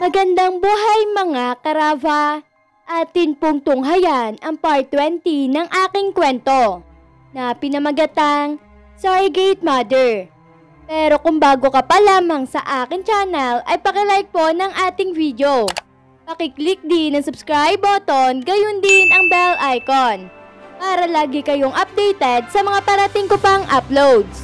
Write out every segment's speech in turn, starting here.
Magandang buhay mga karava! Atin pong tunghayan ang part 20 ng aking kwento na pinamagatang Surrogate Mother. Pero kung bago ka pa lamang sa aking channel ay pakilike po ng ating video. Pakiclick din ang subscribe button, gayon din ang bell icon para lagi kayong updated sa mga parating ko pang uploads.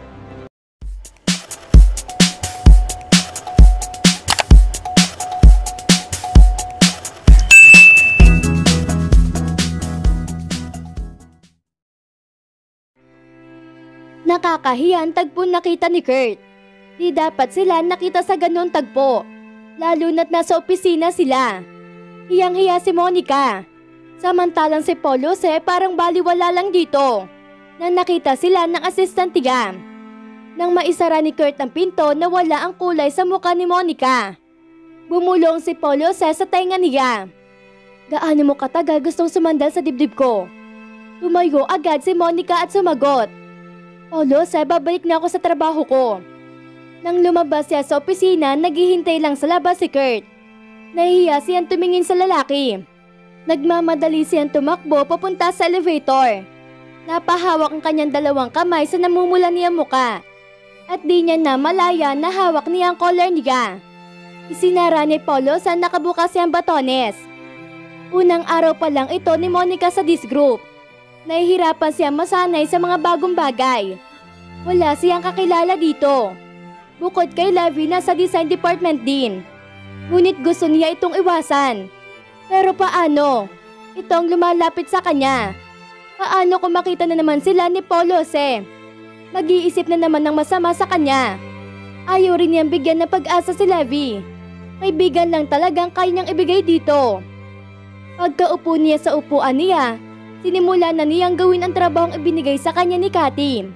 Nakakahiyang tagpo nakita ni Kurt. Di dapat sila nakita sa ganun tagpo, lalo na't nasa opisina sila. Hiyang-hiya si Monica. Samantalang si Paul Jose parang baliwala lang dito nang nakita sila ng assistant niya. Nang maisara ni Kurt ang pinto, nawala ang kulay sa mukha ni Monica. Bumulong si Paul Jose sa tenga niya. Gaano mo katagal gustong sumandal sa dibdib ko? Tumayo agad si Monica at sumagot. Paul Jose, babalik na ako sa trabaho ko. Nang lumabas siya sa opisina, naghihintay lang sa labas si Kurt. Nahihiya siyang tumingin sa lalaki. Nagmamadali siyang tumakbo papunta sa elevator. Napahawak ang kanyang dalawang kamay sa namumula niyang muka. At di niya na malaya na hawak niya ang collar niya. Isinara ni Paul Jose nakabukas siyang batones. Unang araw pa lang ito ni Monica sa this group. Nahihirapan siya masanay sa mga bagong bagay. Wala siyang kakilala dito. Bukod kay Levi, nasa design department din. Ngunit gusto niya itong iwasan. Pero paano? Itong lumalapit sa kanya. Paano kung makita na naman sila ni Paul Jose? Mag-iisip na naman ng masama sa kanya. Ayaw rin niyang bigyan ng pag-asa si Levi. Kaibigan lang talagang kaya niyang ibigay dito. Pagkaupo niya sa upuan niya, sinimula na niyang gawin ang trabahong ibinigay sa kanya ni Cathy.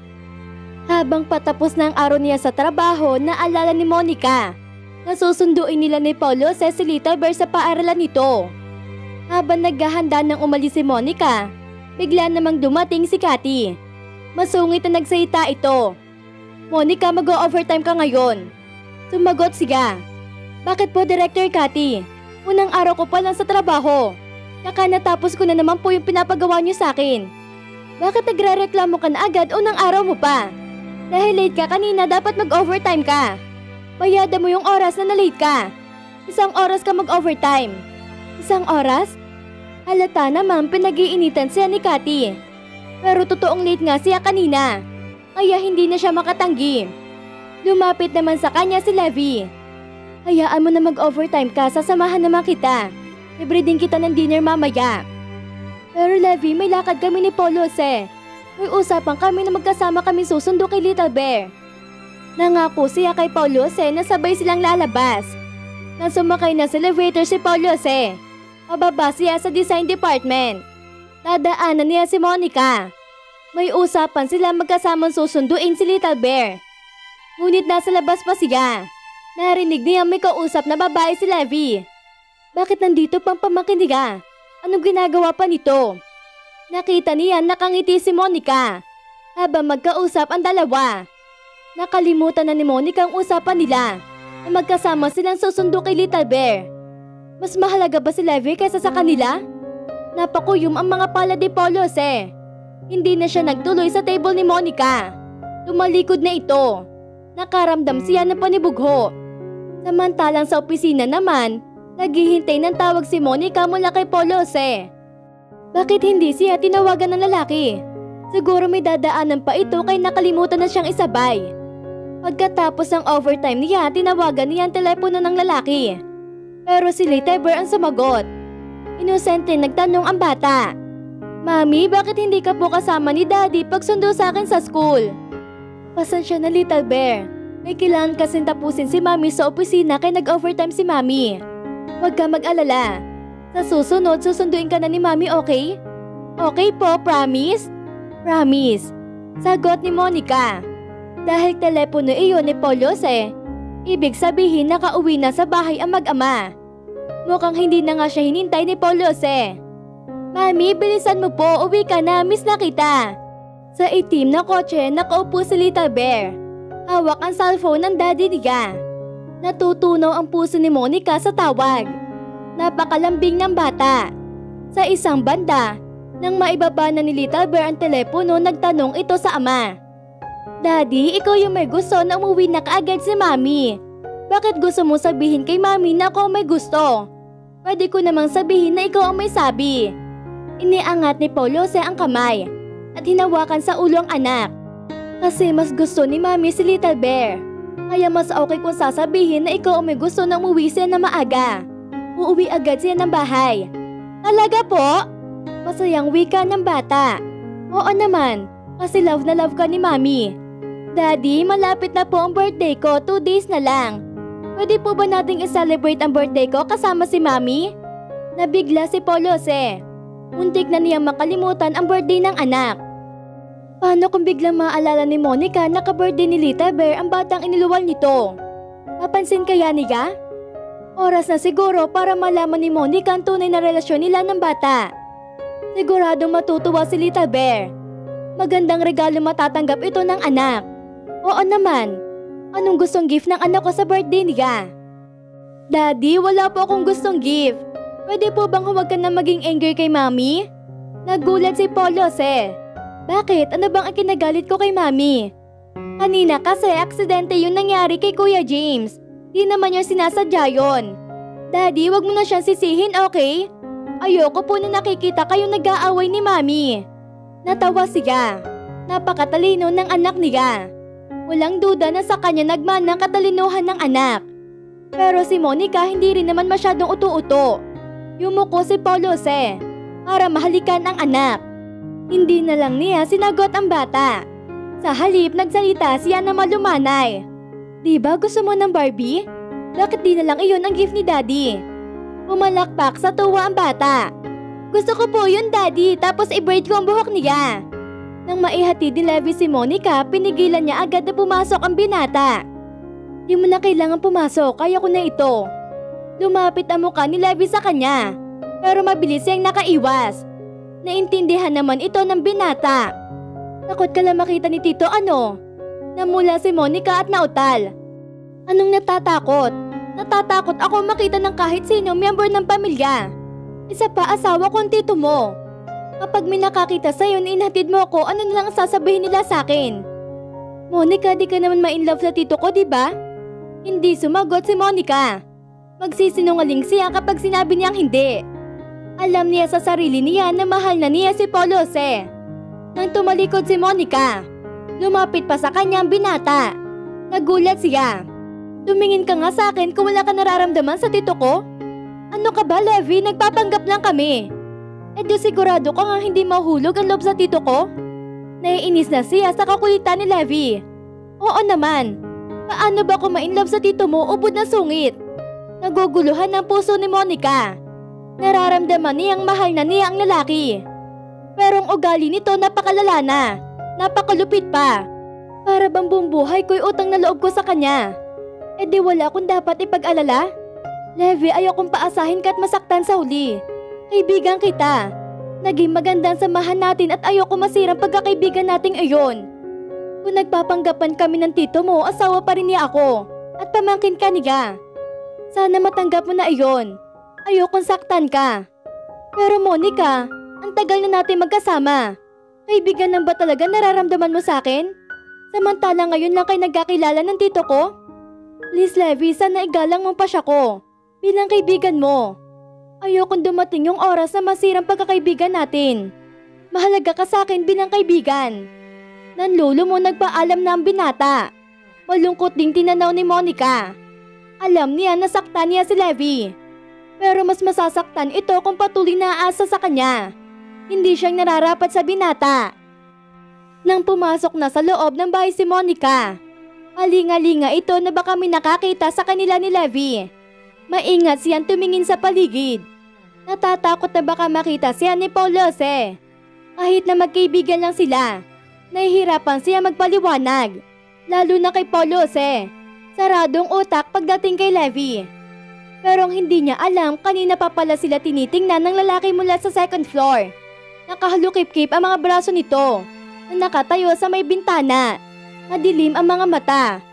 Habang patapos na ang araw niya sa trabaho, naalala ni Monica na susunduin nila ni Paul Jose si Little Bear sa paaralan nito. Habang naghahanda ng umalis si Monica, bigla namang dumating si Cathy. Masungit na nagsalita ito. Monica, mag-overtime ka ngayon. Sumagot siya. Bakit po, Director Cathy? Unang araw ko pa lang sa trabaho. Tsaka natapos ko na naman po yung pinapagawa niyo sa akin. Bakit nagre-reklamo ka na agad unang araw mo pa? Dahil late ka kanina, dapat mag-overtime ka. Bayada mo yung oras na na-late ka. 1 oras ka mag-overtime. 1 oras? Halata naman pinag-iinitan siya ni Cathy. Pero totoong late nga siya kanina. Kaya hindi na siya makatanggi. Lumapit naman sa kanya si Levi. Hayaan mo na mag-overtime ka, sasamahan naman kita. Libre din kita ng dinner mamaya. Pero Levi, may lakad kami ni Paul Jose. May usapan kami na magkasama kami susundo kay Little Bear. Nangako siya kay Paul Jose na sabay silang lalabas. Nang sumakay na sa elevator si Paul Jose, pababa siya sa design department. Dadaanan niya si Monica. May usapan sila magkasamang susunduin si Little Bear. Ngunit nasa labas pa siya. Narinig niya may kausap na babae si Levi. Bakit nandito pang pamangkin niya? Anong ginagawa pa nito? Nakita niya nakangiti si Monica habang magkausap ang dalawa. Nakalimutan na ni Monica ang usapan nila na magkasama silang susundo kay Little Bear. Mas mahalaga ba si Levi kaysa sa kanila? Napakuyom ang mga pala ni Paul Jose. Hindi na siya nagtuloy sa table ni Monica. Tumalikod na ito. Nakaramdam siya ng panibugho. Samantalang sa opisina naman, naghihintay ng tawag si Monica mula kay Paul Jose. Bakit hindi siya tinawagan ng lalaki? Siguro may dadaanan pa ito kaya nakalimutan na siyang isabay. Pagkatapos ng overtime niya, tinawagan niya ang telepono ng lalaki. Pero si Little Bear ang sumagot. Inosente nagtanong ang bata. Mami, bakit hindi ka po kasama ni Daddy pag sundo sa akin sa school? Pasensya na, Little Bear. May kailangan kasing tapusin si Mami sa opisina kaya nag-overtime si Mami. Huwag ka mag-alala. Sa susunod, susunduin ka na ni Mami, okay? Okay po, promise? Promise. Sagot ni Monica. Dahil telepono iyon ni Paul Jose, ibig sabihin nakauwi na sa bahay ang mag-ama. Mukhang hindi na nga siya hinintay ni Paul Jose. Mami, bilisan mo po, uwi ka na, miss na kita. Sa itim na kotse, nakaupo si Little Bear. Hawak ang cellphone ng daddy niya. Natutunaw ang puso ni Monica sa tawag. Napakalambing ng bata. Sa isang banda, nang maibaba na ni Little Bear ang telepono, nagtanong ito sa ama. Daddy, ikaw yung may gusto na umuwi na kaagad si Mami. Bakit gusto mo sabihin kay Mami na ako may gusto? Pwede ko namang sabihin na ikaw ang may sabi. Iniangat ni Paul Jose ang kamay at hinawakan sa ulo ang anak. Kasi mas gusto ni Mami si Little Bear. Kaya mas okay kung sasabihin na ikaw ang may gusto na umuwi siya na maaga. Uuwi agad siya ng bahay. Talaga po? Masayang wika ng bata. Oo naman, kasi love na love ka ni Mami. Daddy, malapit na po ang birthday ko, 2 days na lang. Pwede po ba nating i-celebrate ang birthday ko kasama si Mami? Nabigla si Paul Jose. Muntik na niyang makalimutan ang birthday ng anak. Paano kung biglang maalala ni Monica na ka-birthday ni Little Bear ang batang iniluwal nito? Mapansin kaya niya? Oras na siguro para malaman ni Monica ang tunay na relasyon nila ng bata. Siguradong matutuwa si Little Bear. Magandang regalo matatanggap ito ng anak. Oo naman. Anong gustong gift ng anak ko sa birthday niya? Daddy, wala po akong gustong gift. Pwede po bang huwag ka na maging angry kay Mami? Nagulat si Paul Jose. Bakit? Ano bang ang kinagalit ko kay Mami? Kanina kasi aksidente yung nangyari kay Kuya James. Di naman niya sinasadya yun. Daddy, wag mo na siyang sisihin, okay? Ayoko po na nakikita kayo nag-aaway ni Mami. Natawa siya. Napakatalino ng anak niya. Walang duda na sa kanya nagmana ang katalinuhan ng anak. Pero si Monica hindi rin naman masyadong uto-uto. Yumuko si Paul Jose para mahalikan ang anak. Hindi na lang niya sinagot ang bata. Sa halip nagsalita siya na malumanay. Diba gusto mo ng Barbie? Bakit di na lang iyon ang gift ni Daddy? Pumalakpak sa tuwa ang bata. Gusto ko po yun, Daddy, tapos i-braid ko ang buhok niya. Nang maihatid ni Levi si Monica, pinigilan niya agad na pumasok ang binata. Di mo na kailangan pumasok, kaya ko na ito. Lumapit ang mukha ni Levi sa kanya, pero mabilis siyang nakaiwas. Naintindihan naman ito ng binata. Takot ka lang makita ni Tito ano? Namula si Monica at nautal. Anong natatakot? Natatakot ako makita ng kahit sino miyembro ng pamilya. Isa pa asawa kong tito mo. Kapag may nakakita sa'yo na inhatid mo ako, ano na lang sasabihin nila sa akin? Monica, di ka naman ma-inlove sa tito ko, diba? Hindi sumagot si Monica. Magsisinungaling siya kapag sinabi niyang hindi. Alam niya sa sarili niya na mahal na niya si Paul Jose. Nang tumalikod si Monica, lumapit pa sa kanya ang binata. Nagulat siya. Tumingin ka nga sa akin kung wala ka nararamdaman sa tito ko. Ano ka ba, Levi? Nagpapanggap lang kami. Do sigurado ka nga hindi mahulog ang loob sa tito ko? Naiinis na siya sa kakulitan ni Levi. Oo naman. Paano ba kung ma-inlove sa tito mo ubod na sungit? Naguguluhan ang puso ni Monica. Nararamdaman niyang mahal na niya ang lalaki. Pero ang ugali nito napakalala na. Napakalupit pa. Para bang buong buhay ko'y utang na loob ko sa kanya. Di wala akong dapat ipag-alala. Levi, ayokong paasahin ka at masaktan sa huli. Kaibigan kita. Naging magandang samahan natin at ayoko masirang pagkakaibigan nating iyon. Kung nagpapanggapan kami ng tito mo, asawa pa rin niya ako. At pamangkin ka niya. Sana matanggap mo na iyon. Ayokong saktan ka. Pero Monica, ang tagal na natin magkasama. Kaibigan lang ba talaga nararamdaman mo sa akin? Samantala ngayon lang kayo nagkakilala ng tito ko? Please Levi, sana igalang mo pa siya ko. Bilang kaibigan mo. Ayokong dumating yung oras na masirang pagkakaibigan natin. Mahalaga ka sa akin bilang kaibigan. Nanlulo mo nagpaalam na ang binata. Malungkot ding tinanaw ni Monica. Alam niya na saktan niya si Levi. Pero mas masasaktan ito kung patuloy na aasa sa kanya. Hindi siyang nararapat sa binata. Nang pumasok na sa loob ng bahay si Monica, alinga-linga ito na baka may nakakita sa kanila ni Levi. Maingat siyang tumingin sa paligid. Natatakot na baka makita siya ni Paul Jose. Kahit na magkaibigan lang sila, nahihirapan siya magpaliwanag. Lalo na kay Paul Jose. Saradong utak pagdating kay Levi. Pero hindi niya alam kanina pa pala sila tinitingnan ng lalaki mula sa second floor. Nakahalukip-kip ang mga braso nito na nakatayo sa may bintana. Madilim ang mga mata.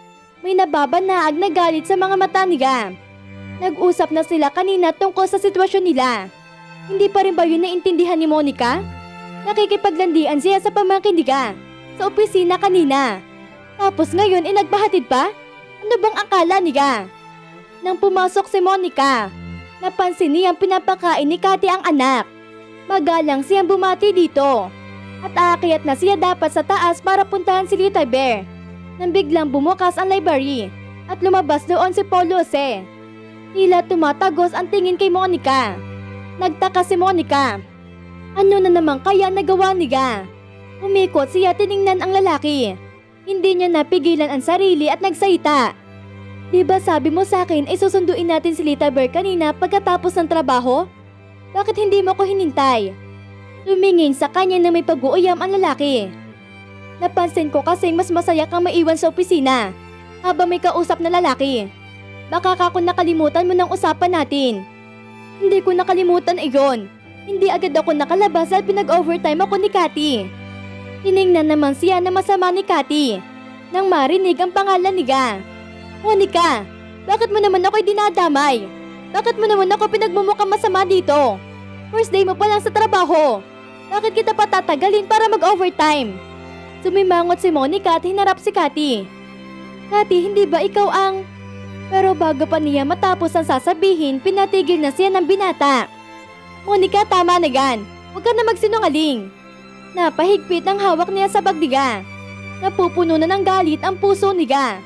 May nababanaag na galit sa mga mata niya. Nag-usap na sila kanina tungkol sa sitwasyon nila. Hindi pa rin ba yun naintindihan ni Monica? Nakikipaglandian siya sa pamangkin niya sa opisina kanina. Tapos ngayon nagpahatid pa? Ano bang akala niya? Nang pumasok si Monica, napansin niyang pinapakain ni Cathy ang anak. Magalang siyang bumati dito. At aakyat na siya dapat sa taas para puntahan si Little Bear. Nang biglang bumukas ang library at lumabas doon si Paul Jose. Tila tumatagos ang tingin kay Monica. Nagtaka si Monica. Ano na naman kaya nagawa niya? Umikot siya tiningnan ang lalaki. Hindi niya napigilan ang sarili at nagsalita. Diba sabi mo sa akin ay susunduin natin si Little Bear kanina pagkatapos ng trabaho? Bakit hindi mo ko hinintay? Tumingin sa kanya na may pag-uuyam ang lalaki. Napansin ko kasi mas masaya kang maiwan sa opisina habang may kausap na lalaki. Baka kako nakalimutan mo ng usapan natin. Hindi ko nakalimutan iyon. Hindi agad ako nakalabas dahil pinag-overtime ako ni Cathy. Tiningnan naman siya na masama ni Cathy nang marinig ang pangalan niya. Monica, bakit mo naman ako'y dinadamay? Bakit mo naman ako pinagmumukhang masama dito? First day mo pa lang sa trabaho. Bakit kita patatagalin para mag-overtime? Sumimangot si Monica at hinarap si Cathy. Cathy, hindi ba ikaw ang... Pero bago pa niya matapos ang sasabihin, pinatigil na siya ng binata. Monica, tama na yan. Huwag ka na magsinungaling. Napahigpit ang hawak niya sa bag niya. Napupuno na ng galit ang puso niya.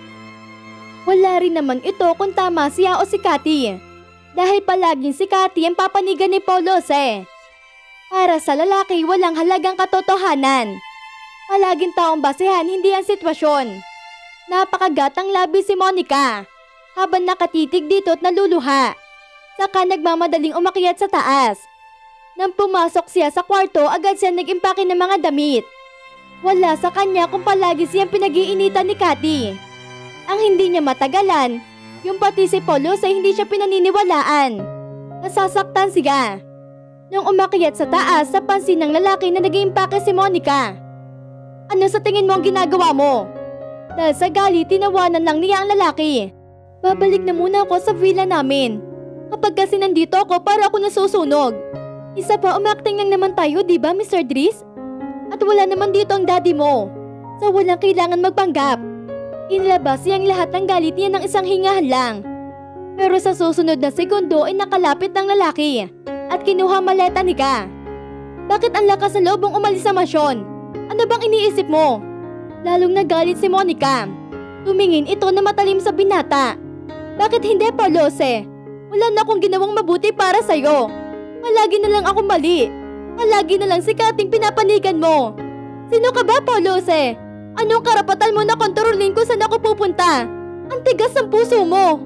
Wala rin naman ito kung tama siya o si Cathy. Dahil palaging si Cathy ang papanigan ni Paul Jose. Para sa lalaki, walang halagang katotohanan. Palaging taong basehan, hindi ang sitwasyon. Napakagatang labi si Monica habang nakatitig dito at naluluha. Saka nagmamadaling umakyat sa taas. Nang pumasok siya sa kwarto, agad siya nag-impake ng mga damit. Wala sa kanya kung palagi siyang pinag-iinitan ni Cathy. Ang hindi niya matagalan, yung pati si Paul Jose hindi siya pinaniniwalaan. Nasasaktan siya. Nung umakyat sa taas, napansin ng lalaki na nag-iimpake si Monica. Ano sa tingin mo ang ginagawa mo? Dahil sa galit, tinawanan lang niya ang lalaki. Babalik na muna ako sa villa namin. Kapag kasi nandito ako, para ako nasusunog. Isa pa, umakting lang naman tayo, di ba, Mr. Dries? At wala naman dito ang daddy mo. So walang kailangan magpanggap. Inilabas siyang lahat ng galit niya ng isang hingahan lang. Pero sa susunod na segundo ay nakalapit ng lalaki at kinuha maleta ni Ka. Bakit ang lakas ng loob mong umalis sa masyon? Ano bang iniisip mo? Lalong nagalit si Monica. Tumingin ito na matalim sa binata. Bakit hindi, Paul Jose? Wala na akong ginawang mabuti para sa'yo. Palagi na lang ako mali. Palagi na lang si Kating pinapanigan mo. Sino ka ba, Paul Jose? Anong karapatan mo na kontrolin kung saan ako pupunta? Ang tigas ng puso mo.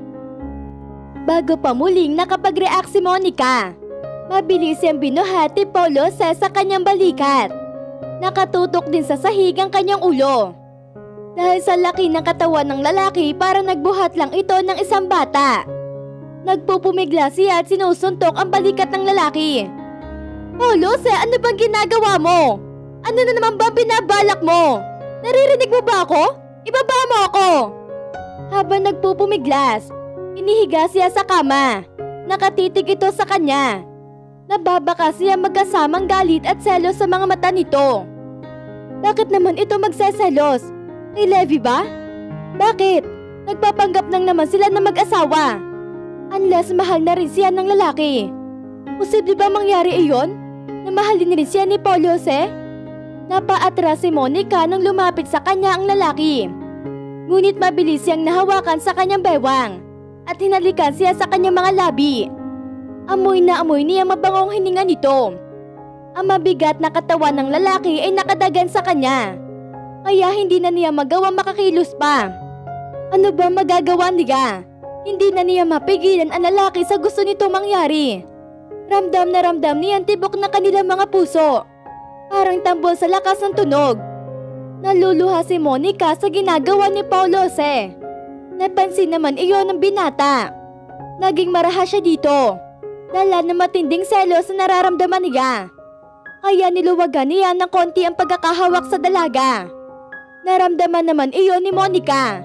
Bago pa muling nakapag-react si Monica, mabilis siyang binuhat ni Paul Jose sa kanyang balikat. Nakatutok din sa sahig ang kanyang ulo. Dahil sa laki ng katawan ng lalaki, para nagbuhat lang ito ng isang bata. Nagpupumigla siya at sinusuntok ang balikat ng lalaki. Paul Jose, ano bang ginagawa mo? Ano na naman ba binabalak mo? Naririnig mo ba ako? Ibaba mo ako! Habang nagpupumiglas, inihiga siya sa kama. Nakatitig ito sa kanya. Nababaka siya magkasamang galit at selos sa mga mata nito. Bakit naman ito magseselos? Kay Levi ba? Bakit? Nagpapanggap nang naman sila na mag-asawa. Unless mahal na rin siya ng lalaki. Posible ba mangyari iyon? Na mahalin rin siya ni Paul Jose? Napaatras si Monica nang lumapit sa kanya ang lalaki. Ngunit mabilis siyang nahawakan sa kanyang bewang at hinalikan siya sa kanyang mga labi. Amoy na amoy niya mabangong hininga nito. Ang mabigat na katawan ng lalaki ay nakadagan sa kanya. Kaya hindi na niya magawang makakilos pa. Ano ba magagawa niya? Hindi na niya mapigilan ang lalaki sa gusto nito mangyari. Ramdam na ramdam niya ang tibok na kanilang mga puso. Parang tambol sa lakas ng tunog. Naluluha si Monica sa ginagawa ni Paul Jose. Napansin naman iyon ng binata. Naging maraha siya dito. Dala na matinding selos na nararamdaman niya. Kaya niluwagan niya ng konti ang pagkakahawak sa dalaga. Naramdaman naman iyon ni Monica.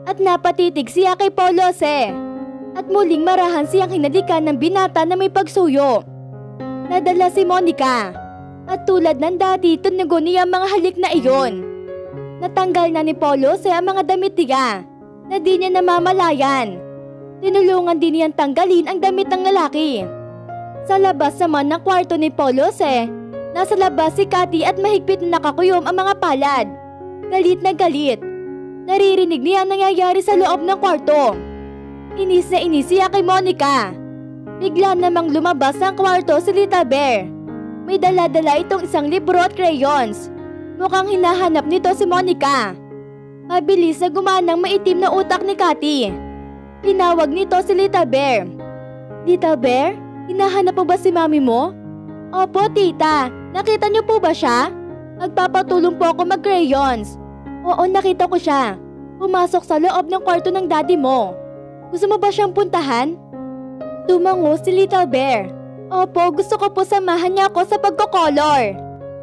at napatitig siya kay Paulose. At muling marahan siyang hinalikan ng binata na may pagsuyo. Nadala si Monica. At tulad ng dati, tunugo niya ang mga halik na iyon. Natanggal na ni Paulose ang mga damit niya na di niya namamalayan. Tinulungan din niyang tanggalin ang damit ng lalaki. Sa labas naman ng kwarto ni Paulose, nasa labas si Cathy at mahigpit na nakakuyom ang mga palad. Galit na galit. Naririnig niya ang nangyayari sa loob ng kwarto. Inis na inis siya kay Monica. Bigla namang lumabas ng kwarto si Little Bear. May dala-dala itong isang libro at crayons. Mukhang hinahanap nito si Monica. Mabilis na gumanang maitim na utak ni Cathy. Tinawag nito si Little Bear. Little Bear, hinahanap po ba si mami mo? Opo, tita. Nakita niyo po ba siya? Magpapatulong po ako mag-crayons. Oo, nakita ko siya. Pumasok sa loob ng kwarto ng daddy mo. Gusto mo ba siyang puntahan? Tumango si Little Bear. Opo, gusto ko po samahan niya ako sa pagko-color.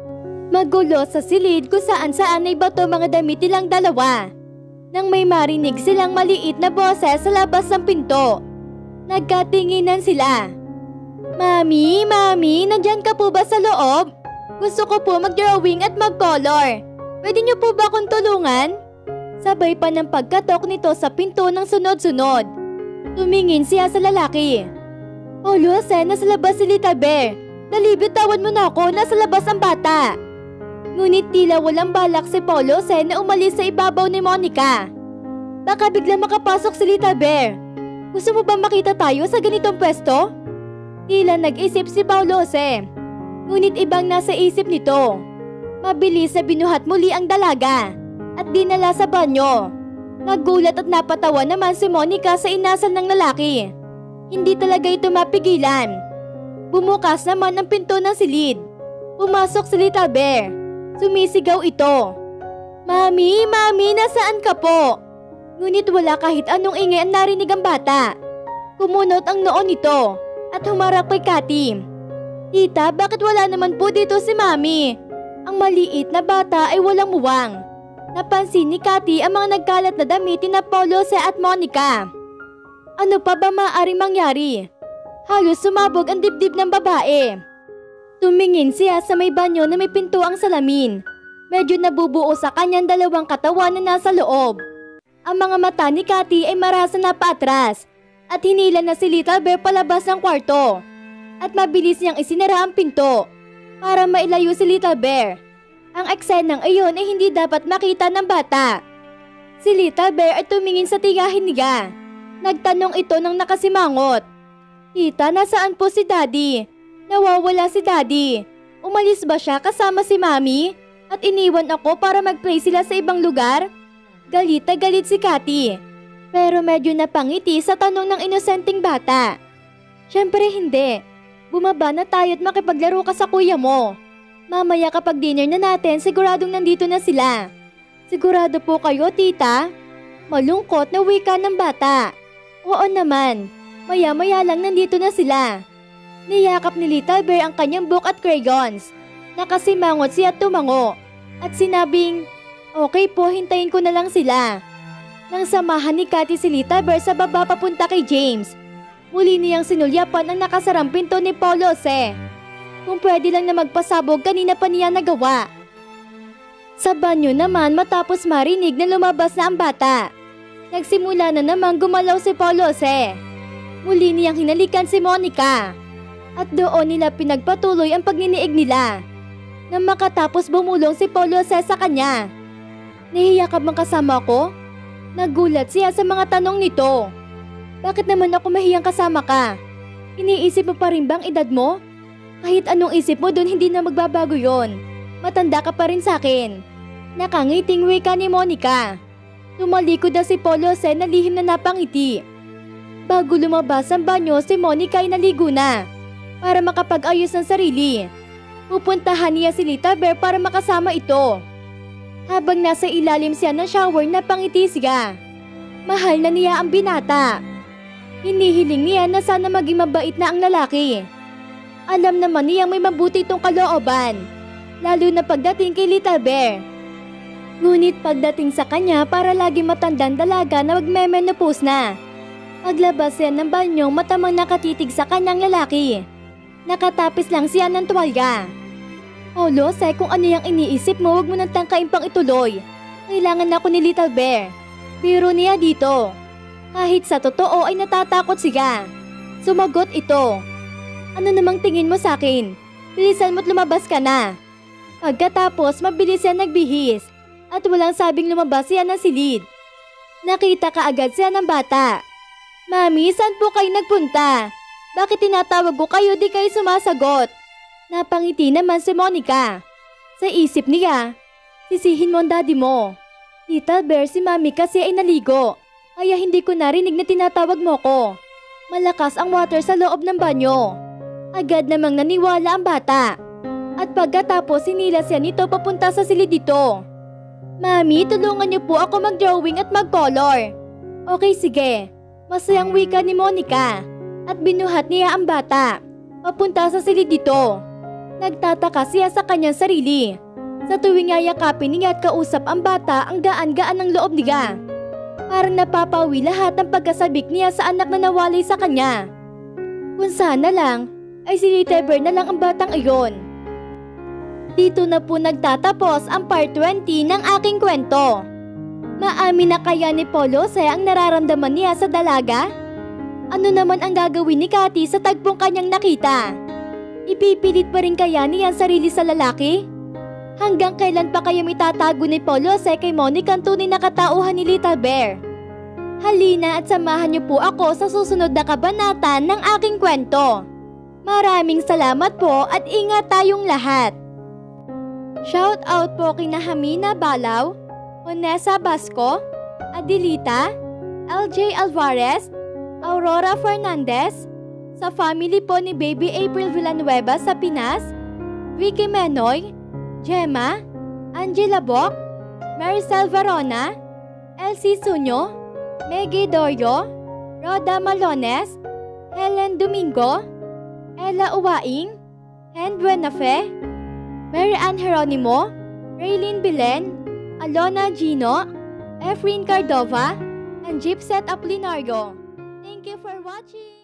Magulo sa silid kung saan-saan ay bato mga damit nilang dalawa. Nang may marinig silang maliit na boses sa labas ng pinto. Nagkatinginan sila. Mami, nandyan ka po ba sa loob? Gusto ko po mag-drawing at mag-color. Pwede niyo po ba akong tulungan? Sabay pa ng pagkatok nito sa pinto ng sunod-sunod. Tumingin siya sa lalaki. Paulose, nasa labas si Little Bear. Dali, bitawan mo na ako, nasa labas ang bata. Ngunit tila walang balak si Paulose na umalis sa ibabaw ni Monica. Baka biglang makapasok si Little Bear. Gusto mo ba makita tayo sa ganitong pwesto? Tila nag-isip si Paulose. Ngunit ibang nasa isip nito. Mabilis na binuhat muli ang dalaga at dinala sa banyo. Nagulat at napatawa naman si Monica sa inasal ng lalaki. Hindi talaga ito mapigilan. Bumukas naman ang pinto ng silid. Pumasok si Little Bear. Sumisigaw ito. Mami, nasaan ka po? Ngunit wala kahit anong ingay ang narinig ang bata. Kumunot ang noo nito at humarap kay Cathy. Tita, bakit wala naman po dito si Mami? Ang maliit na bata ay walang muwang. Napansin ni Cathy ang mga nagkalat na damit na Paulose at Monica. Ano pa ba maaaring mangyari? Halos sumabog ang dibdib ng babae. Tumingin siya sa may banyo na may pintuang salamin. Medyo nabubuo sa kanyang dalawang katawan na nasa loob. Ang mga mata ni Cathy ay marasa na paatras at hinila na si Little Bear palabas ng kwarto. At mabilis niyang isinara ang pinto para mailayo si Little Bear. Ang eksenang iyon ay hindi dapat makita ng bata. Si Little Bear ay tumingin sa tigahin niya. Nagtanong ito ng nakasimangot. Tita, nasaan po si Daddy? Nawawala si Daddy. Umalis ba siya kasama si Mami? At iniwan ako para mag-pray sila sa ibang lugar? Galit na galit si Cathy. Pero medyo napangiti sa tanong ng inosenteng bata. Siyempre hindi. Bumaba na tayo at makipaglaro ka sa kuya mo. Mamaya kapag dinner na natin, siguradong nandito na sila. Sigurado po kayo, tita? Malungkot na wika ng bata. Oo naman. Maya-maya lang nandito na sila. Niyakap ni Little Bear ang kanyang book at crayons. Nakasimangot siya at tumango. At sinabing, okay po, hintayin ko na lang sila. Nang samahan ni Cathy si Little Bear sa baba papunta kay James, muli niyang sinulyapan ang nakasarang pinto ni Paulose. Kung pwede lang na magpasabog, kanina pa niya nagawa. Sa banyo naman matapos marinig na lumabas na ang bata. Nagsimula na namang gumalaw si Paulose. Muli niyang hinalikan si Monica. At doon nila pinagpatuloy ang pagniniig nila. Nang makatapos bumulong si Paulose sa kanya. Nahiya ka bang kasama ko? Nagulat siya sa mga tanong nito. Bakit naman ako mahiyang kasama ka? Iniisip mo pa rin bang edad mo? Kahit anong isip mo doon, hindi na magbabago yon. Matanda ka pa rin sa akin. Nakangiting wika ni Monica. Tumalikod na si Paulose na lihim na napangiti. Bago lumabas ang banyo, si Monica ay naligo na para makapag-ayos ng sarili. Pupuntahan niya si Little Bear para makasama ito. Habang nasa ilalim siya ng shower, napangiti siya. Mahal na niya ang binata. Hinihiling niya na sana maging mabait na ang lalaki. Alam naman niyang may mabuti itong kalooban, lalo na pagdating kay Little Bear. Ngunit pagdating sa kanya para lagi matandang dalaga na magme-menopause na. Paglabas siya ng banyo, matamang nakatitig sa kanyang lalaki. Nakatapis lang siya ng tuwalya. Lose, kung ano yung iniisip mo, wag mo nang tangkain pang ituloy. Kailangan ako ni Little Bear. Biro niya dito. Kahit sa totoo ay natatakot siya. Sumagot ito. Ano namang tingin mo sa akin? Bilisan mo't lumabas ka na. Pagkatapos, mabilis siya nagbihis. At walang sabing lumabas siya ng silid. Nakita kaagad siya ng bata. Mami, saan po kayo nagpunta? Bakit tinatawag ko kayo di kayo sumasagot? Napangiti naman si Monica. Sa isip niya, sisihin mo ang daddy mo. Little Bear, si Mami kasi ay naligo. Kaya hindi ko narinig na tinatawag mo ko. Malakas ang water sa loob ng banyo. Agad namang naniwala ang bata. At pagkatapos sinila siya nito papunta sa silid dito. Mami, tulungan niyo po ako mag-drawing at mag-color. Okay, sige. Masayang wika ni Monica. At binuhat niya ang bata. Papunta sa silid dito. Nagtataka siya sa kanyang sarili. Sa tuwing yayakapin niya at kausap ang bata, ang gaan-gaan ng loob niya. Parang napapawi lahat ng pagkasabik niya sa anak na nawalay sa kanya. Kung sana lang, ay si Little Bear na lang ang batang iyon. Dito na po nagtatapos ang part 20 ng aking kwento. Maamin na kaya ni Lose ang nararamdaman niya sa dalaga? Ano naman ang gagawin ni Cathy sa tagpong kanyang nakita? Ipipilit pa rin kaya niya ang sarili sa lalaki? Hanggang kailan pa kaya itatago ni Lose kay Monica ang tunay na katauhan ni Little Bear? Halina at samahan niyo po ako sa susunod na kabanata ng aking kwento. Maraming salamat po at ingat tayong lahat. Shout out po kina Hamina Balaw, Onessa Basco, Adelita, LJ Alvarez, Aurora Fernandez, sa family po ni Baby April Villanueva sa Pinas, Vicky Menoy, Gemma, Angela Boc, Maricel Varona, Elsie Sunyo, Meggy Dorio, Roda Malones, Helen Domingo, Ella Uwaing, Hen Buenafe, Mary Ann Jeronimo, Raylene Belen, Alona Gino, Efrain Cardova, and Gypset Apolinario. Thank you for watching!